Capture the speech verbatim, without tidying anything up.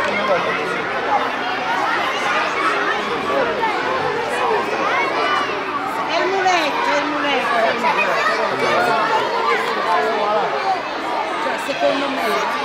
È il muletto, è il muletto. Cioè, secondo me.